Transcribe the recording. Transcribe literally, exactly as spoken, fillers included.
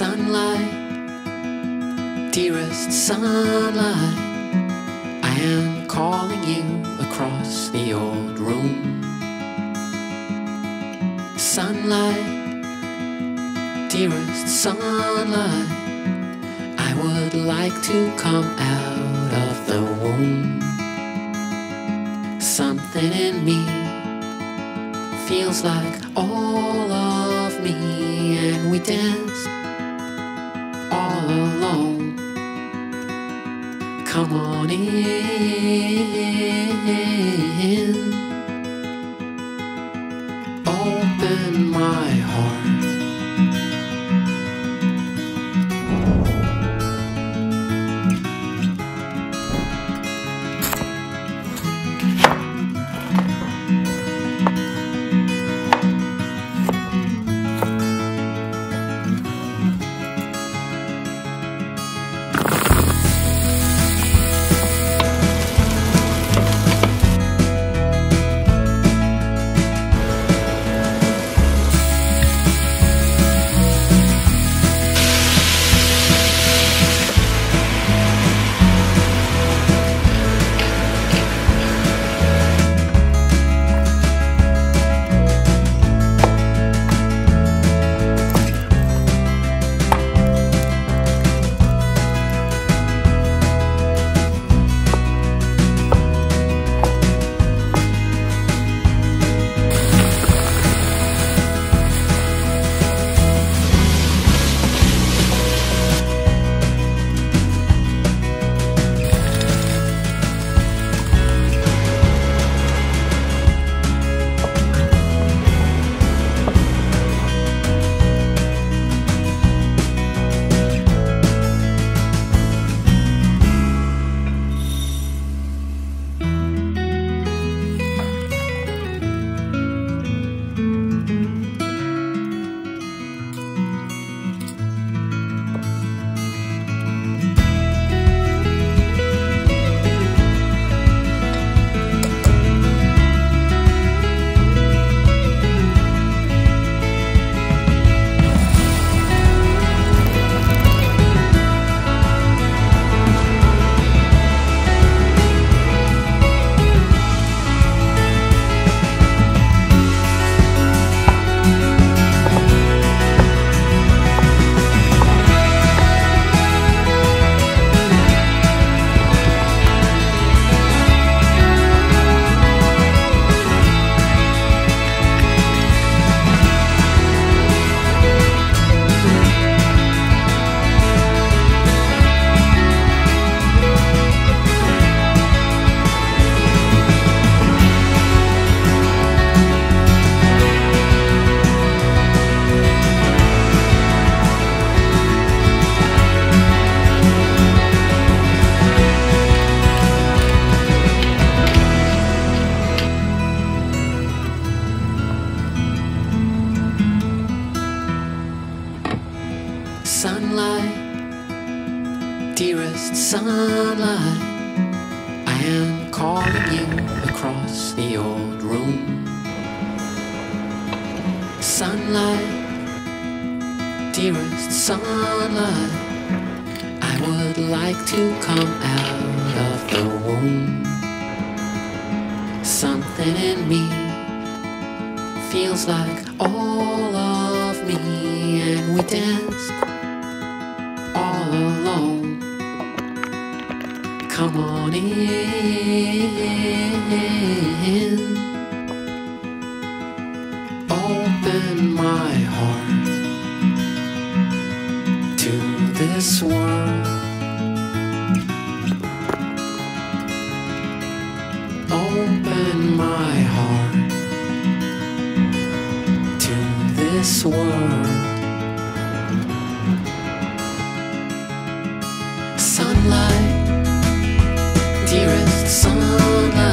Sunlight, dearest sunlight, I am calling you across the old room. Sunlight, dearest sunlight, I would like to come out of the womb. Something in me feels like all of me, and we dance all alone. Come on in, open my heart. Sunlight, dearest sunlight, I am calling you across the old room. Sunlight, dearest sunlight, I would like to come out of the womb. Something in me feels like all of me, and we dance all alone. Come on in, open my heart to this world. Open my heart to this world. Sunlight, dearest sunlight,